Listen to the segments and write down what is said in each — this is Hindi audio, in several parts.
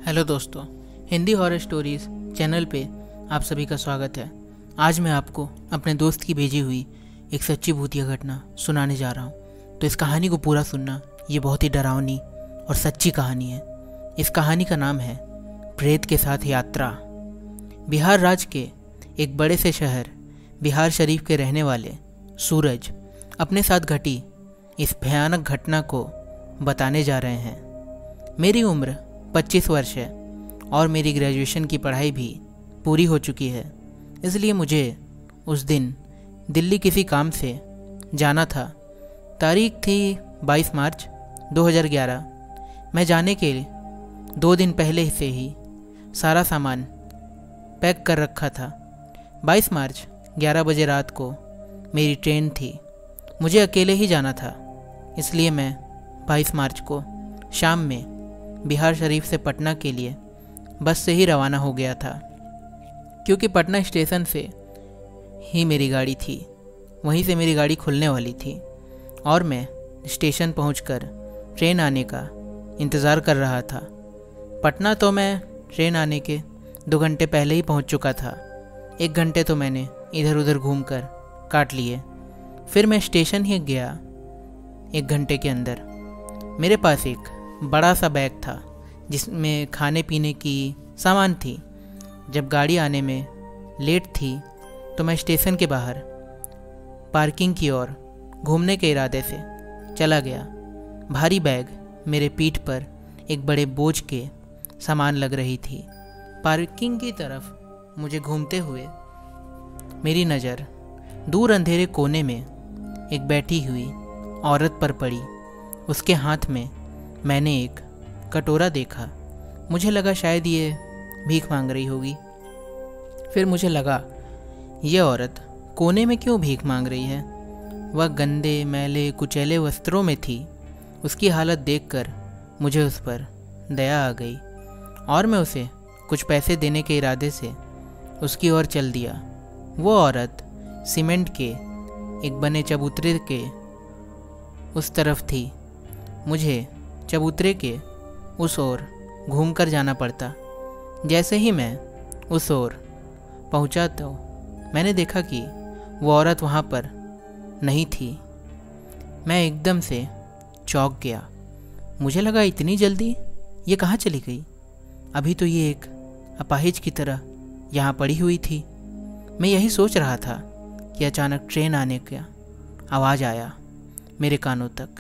हेलो दोस्तों, हिंदी हॉरर स्टोरीज़ चैनल पे आप सभी का स्वागत है। आज मैं आपको अपने दोस्त की भेजी हुई एक सच्ची भूतिया घटना सुनाने जा रहा हूँ। तो इस कहानी को पूरा सुनना, ये बहुत ही डरावनी और सच्ची कहानी है। इस कहानी का नाम है प्रेत के साथ यात्रा। बिहार राज्य के एक बड़े से शहर बिहार शरीफ के रहने वाले सूरज अपने साथ घटी इस भयानक घटना को बताने जा रहे हैं। मेरी उम्र 25 वर्ष है और मेरी ग्रेजुएशन की पढ़ाई भी पूरी हो चुकी है, इसलिए मुझे उस दिन दिल्ली किसी काम से जाना था। तारीख थी 22 मार्च 2011। मैं जाने के 2 दिन पहले से ही सारा सामान पैक कर रखा था। 22 मार्च 11 बजे रात को मेरी ट्रेन थी। मुझे अकेले ही जाना था, इसलिए मैं 22 मार्च को शाम में बिहार शरीफ से पटना के लिए बस से ही रवाना हो गया था, क्योंकि पटना स्टेशन से ही मेरी गाड़ी थी। वहीं से मेरी गाड़ी खुलने वाली थी और मैं स्टेशन पहुंचकर ट्रेन आने का इंतज़ार कर रहा था। पटना तो मैं ट्रेन आने के 2 घंटे पहले ही पहुंच चुका था। 1 घंटे तो मैंने इधर उधर घूमकर काट लिए। फिर मैं स्टेशन ही गया। 1 घंटे के अंदर मेरे पास एक बड़ा सा बैग था जिसमें खाने पीने की सामान थी। जब गाड़ी आने में लेट थी तो मैं स्टेशन के बाहर पार्किंग की ओर घूमने के इरादे से चला गया। भारी बैग मेरे पीठ पर एक बड़े बोझ के सामान लग रही थी। पार्किंग की तरफ मुझे घूमते हुए मेरी नज़र दूर अंधेरे कोने में एक बैठी हुई औरत पर पड़ी। उसके हाथ में मैंने एक कटोरा देखा। मुझे लगा शायद ये भीख मांग रही होगी। फिर मुझे लगा ये औरत कोने में क्यों भीख मांग रही है। वह गंदे मैले कुचैले वस्त्रों में थी। उसकी हालत देखकर मुझे उस पर दया आ गई और मैं उसे कुछ पैसे देने के इरादे से उसकी ओर चल दिया। वो औरत सीमेंट के एक बने चबूतरे के उस तरफ थी। मुझे चबूतरे के उस ओर घूमकर जाना पड़ता। जैसे ही मैं उस ओर पहुंचा तो मैंने देखा कि वो औरत वहाँ पर नहीं थी। मैं एकदम से चौंक गया। मुझे लगा इतनी जल्दी ये कहाँ चली गई। अभी तो ये एक अपाहिज की तरह यहाँ पड़ी हुई थी। मैं यही सोच रहा था कि अचानक ट्रेन आने का आवाज़ आया मेरे कानों तक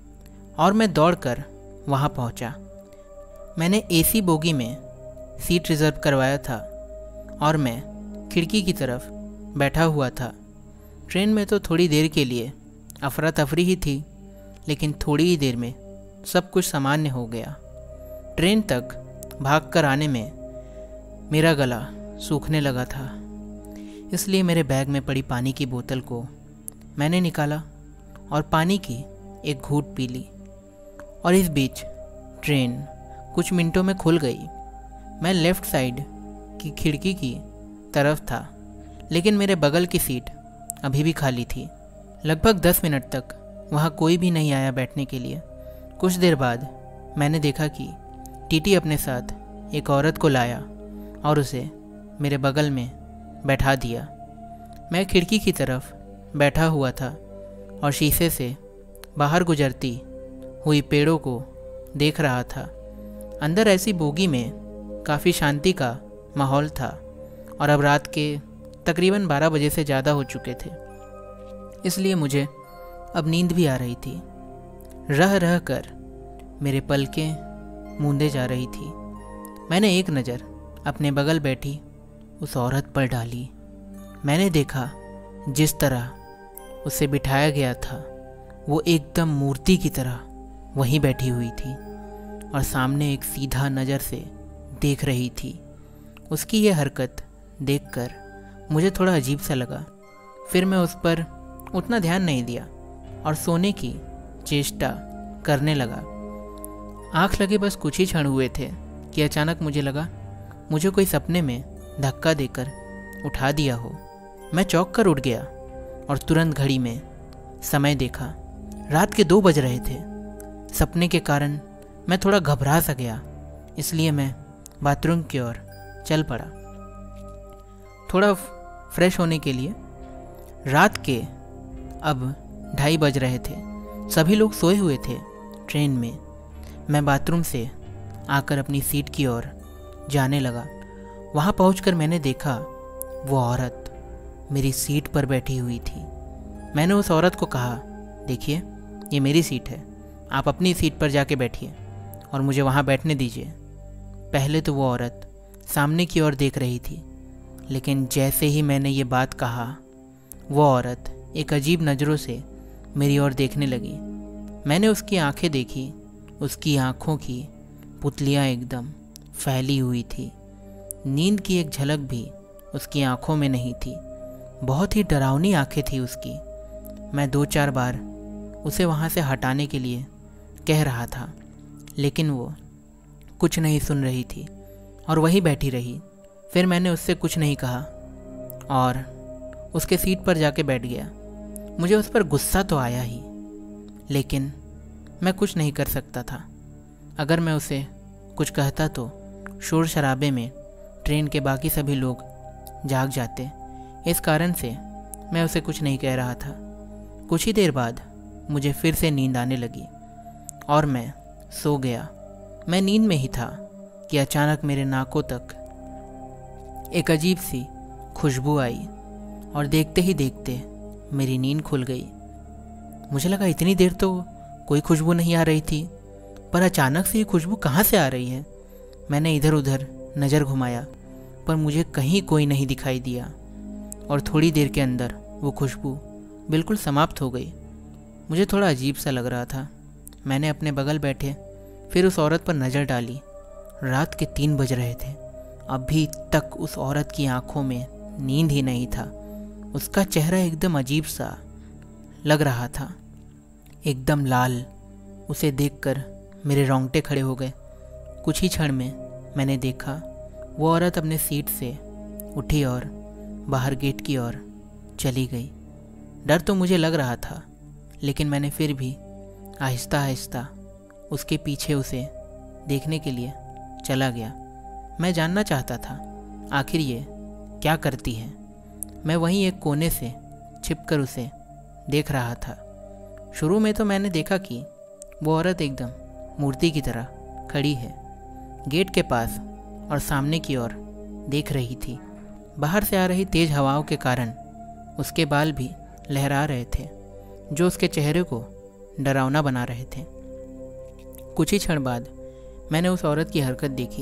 और मैं दौड़कर वहाँ पहुँचा। मैंने एसी बोगी में सीट रिज़र्व करवाया था और मैं खिड़की की तरफ बैठा हुआ था। ट्रेन में तो थोड़ी देर के लिए अफरा तफरी ही थी, लेकिन थोड़ी ही देर में सब कुछ सामान्य हो गया। ट्रेन तक भागकर आने में मेरा गला सूखने लगा था, इसलिए मेरे बैग में पड़ी पानी की बोतल को मैंने निकाला और पानी की एक घूंट पी ली। और इस बीच ट्रेन कुछ मिनटों में खुल गई। मैं लेफ़्ट साइड की खिड़की की तरफ था, लेकिन मेरे बगल की सीट अभी भी खाली थी। लगभग 10 मिनट तक वहाँ कोई भी नहीं आया बैठने के लिए। कुछ देर बाद मैंने देखा कि टीटी अपने साथ एक औरत को लाया और उसे मेरे बगल में बैठा दिया। मैं खिड़की की तरफ बैठा हुआ था और शीशे से बाहर गुजरती हुई पेड़ों को देख रहा था। अंदर ऐसी बोगी में काफ़ी शांति का माहौल था और अब रात के तकरीबन 12 बजे से ज़्यादा हो चुके थे, इसलिए मुझे अब नींद भी आ रही थी। रह रह कर मेरे पलकें मूंदे जा रही थी। मैंने एक नज़र अपने बगल बैठी उस औरत पर डाली। मैंने देखा जिस तरह उसे बिठाया गया था वो एकदम मूर्ति की तरह वहीं बैठी हुई थी और सामने एक सीधा नज़र से देख रही थी। उसकी ये हरकत देखकर मुझे थोड़ा अजीब सा लगा। फिर मैं उस पर उतना ध्यान नहीं दिया और सोने की चेष्टा करने लगा। आँख लगे बस कुछ ही क्षण हुए थे कि अचानक मुझे लगा मुझे कोई सपने में धक्का देकर उठा दिया हो। मैं चौंक कर उठ गया और तुरंत घड़ी में समय देखा। रात के 2 बज रहे थे। सपने के कारण मैं थोड़ा घबरा सा गया, इसलिए मैं बाथरूम की ओर चल पड़ा, थोड़ा फ्रेश होने के लिए। रात के अब 2:30 बज रहे थे, सभी लोग सोए हुए थे ट्रेन में। मैं बाथरूम से आकर अपनी सीट की ओर जाने लगा। वहाँ पहुंचकर मैंने देखा वो औरत मेरी सीट पर बैठी हुई थी। मैंने उस औरत को कहा, देखिए ये मेरी सीट है, आप अपनी सीट पर जाके बैठिए और मुझे वहाँ बैठने दीजिए। पहले तो वो औरत सामने की ओर देख रही थी, लेकिन जैसे ही मैंने ये बात कहा वो औरत एक अजीब नज़रों से मेरी ओर देखने लगी। मैंने उसकी आंखें देखी, उसकी आंखों की पुतलियाँ एकदम फैली हुई थी। नींद की एक झलक भी उसकी आंखों में नहीं थी। बहुत ही डरावनी आंखें थी उसकी। मैं 2-4 बार उसे वहाँ से हटाने के लिए कह रहा था, लेकिन वो कुछ नहीं सुन रही थी और वहीं बैठी रही। फिर मैंने उससे कुछ नहीं कहा और उसके सीट पर जाके बैठ गया। मुझे उस पर गुस्सा तो आया ही, लेकिन मैं कुछ नहीं कर सकता था। अगर मैं उसे कुछ कहता तो शोर शराबे में ट्रेन के बाकी सभी लोग जाग जाते। इस कारण से मैं उसे कुछ नहीं कह रहा था। कुछ ही देर बाद मुझे फिर से नींद आने लगी और मैं सो गया। मैं नींद में ही था कि अचानक मेरे नाकों तक एक अजीब सी खुशबू आई और देखते ही देखते मेरी नींद खुल गई। मुझे लगा इतनी देर तो कोई खुशबू नहीं आ रही थी, पर अचानक से ये खुशबू कहाँ से आ रही है। मैंने इधर उधर नज़र घुमाया, पर मुझे कहीं कोई नहीं दिखाई दिया और थोड़ी देर के अंदर वो खुशबू बिल्कुल समाप्त हो गई। मुझे थोड़ा अजीब सा लग रहा था। मैंने अपने बगल बैठे फिर उस औरत पर नज़र डाली। रात के 3 बज रहे थे। अभी तक उस औरत की आंखों में नींद ही नहीं था। उसका चेहरा एकदम अजीब सा लग रहा था, एकदम लाल। उसे देखकर मेरे रोंगटे खड़े हो गए। कुछ ही क्षण में मैंने देखा वो औरत अपने सीट से उठी और बाहर गेट की ओर चली गई। डर तो मुझे लग रहा था, लेकिन मैंने फिर भी आहिस्ता आहिस्ता उसके पीछे उसे देखने के लिए चला गया। मैं जानना चाहता था आखिर ये क्या करती है। मैं वहीं एक कोने से छिपकर उसे देख रहा था। शुरू में तो मैंने देखा कि वो औरत एकदम मूर्ति की तरह खड़ी है, गेट के पास और सामने की ओर देख रही थी। बाहर से आ रही तेज़ हवाओं के कारण उसके बाल भी लहरा रहे थे, जो उसके चेहरे को डरावना बना रहे थे। कुछ ही क्षण बाद मैंने उस औरत की हरकत देखी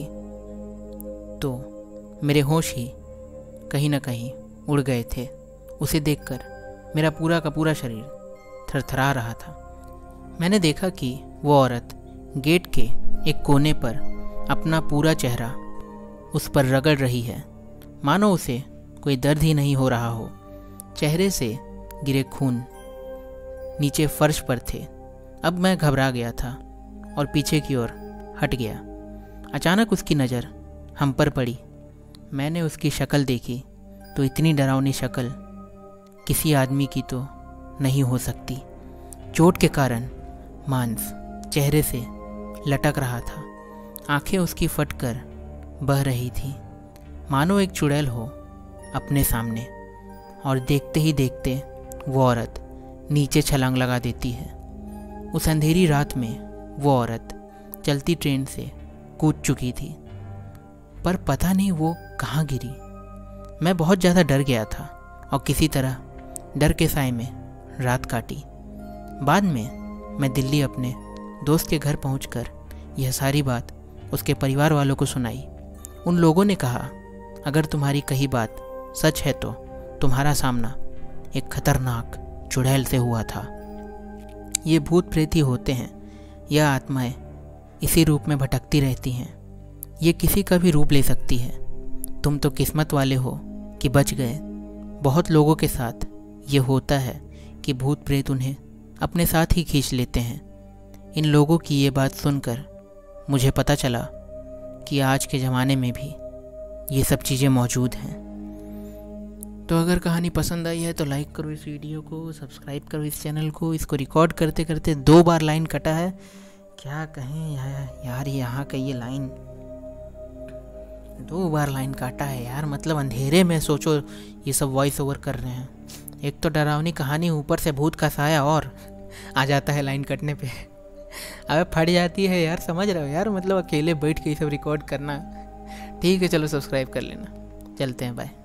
तो मेरे होश ही कहीं ना कहीं उड़ गए थे। उसे देखकर मेरा पूरा का पूरा शरीर थरथरा रहा था। मैंने देखा कि वो औरत गेट के एक कोने पर अपना पूरा चेहरा उस पर रगड़ रही है, मानो उसे कोई दर्द ही नहीं हो रहा हो। चेहरे से गिरे खून नीचे फर्श पर थे। अब मैं घबरा गया था और पीछे की ओर हट गया। अचानक उसकी नज़र हम पर पड़ी। मैंने उसकी शक्ल देखी तो इतनी डरावनी शक्ल किसी आदमी की तो नहीं हो सकती। चोट के कारण मांस चेहरे से लटक रहा था। आंखें उसकी फटकर बह रही थी, मानो एक चुड़ैल हो अपने सामने। और देखते ही देखते वो औरत नीचे छलांग लगा देती है। उस अंधेरी रात में वो औरत चलती ट्रेन से कूद चुकी थी, पर पता नहीं वो कहाँ गिरी। मैं बहुत ज़्यादा डर गया था और किसी तरह डर के साए में रात काटी। बाद में मैं दिल्ली अपने दोस्त के घर पहुंचकर यह सारी बात उसके परिवार वालों को सुनाई। उन लोगों ने कहा, अगर तुम्हारी कही बात सच है तो तुम्हारा सामना एक खतरनाक चुड़ैल से हुआ था। ये भूत प्रेत ही होते हैं, यह आत्माएं इसी रूप में भटकती रहती हैं। ये किसी का भी रूप ले सकती है। तुम तो किस्मत वाले हो कि बच गए। बहुत लोगों के साथ ये होता है कि भूत प्रेत उन्हें अपने साथ ही खींच लेते हैं। इन लोगों की ये बात सुनकर मुझे पता चला कि आज के ज़माने में भी ये सब चीज़ें मौजूद हैं। तो अगर कहानी पसंद आई है तो लाइक करो इस वीडियो को, सब्सक्राइब करो इस चैनल को। इसको रिकॉर्ड करते करते 2 बार लाइन कटा है, क्या कहें यार यहाँ का ये लाइन 2 बार लाइन काटा है यार, मतलब अंधेरे में सोचो ये सब वॉइस ओवर कर रहे हैं। एक तो डरावनी कहानी, ऊपर से भूत का साया और आ जाता है लाइन कटने पे। अबे फट जाती है यार, समझ रहे हो यार, मतलब अकेले बैठ के ये सब रिकॉर्ड करना। ठीक है चलो, सब्सक्राइब कर लेना, चलते हैं, बाय।